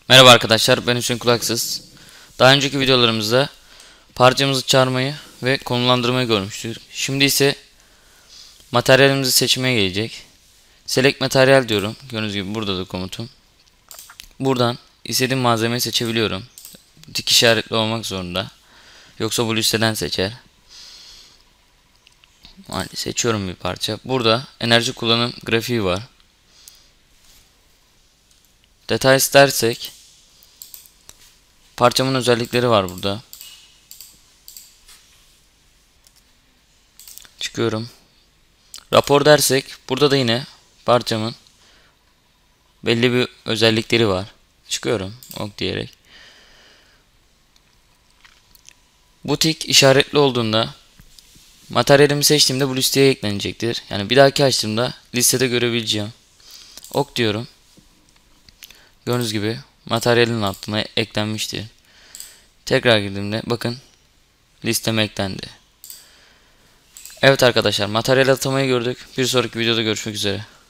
Merhaba arkadaşlar, ben Hüseyin Kulaksız. Daha önceki videolarımızda parçamızı çağırmayı ve konumlandırmayı görmüştük. Şimdi ise materyalimizi seçmeye gelecek. Select materyal diyorum. Gördüğünüz gibi burada da komutum. Buradan istediğim malzemeyi seçebiliyorum. Tik işaretli olmak zorunda. Yoksa bu listeden seçer. Yani seçiyorum bir parça. Burada enerji kullanım grafiği var. Detay istersek parçamın özellikleri var burada. Çıkıyorum. Rapor dersek burada da yine parçamın belli bir özellikleri var. Çıkıyorum ok diyerek. Bu tik işaretli olduğunda materyalimi seçtiğimde bu listeye eklenecektir. Yani bir dahaki açtığımda listede görebileceğim. Ok diyorum. Gördüğünüz gibi materyalin altına eklenmiştir. Tekrar girdiğimde bakın listeme eklendi. Evet arkadaşlar, materyal atamayı gördük. Bir sonraki videoda görüşmek üzere.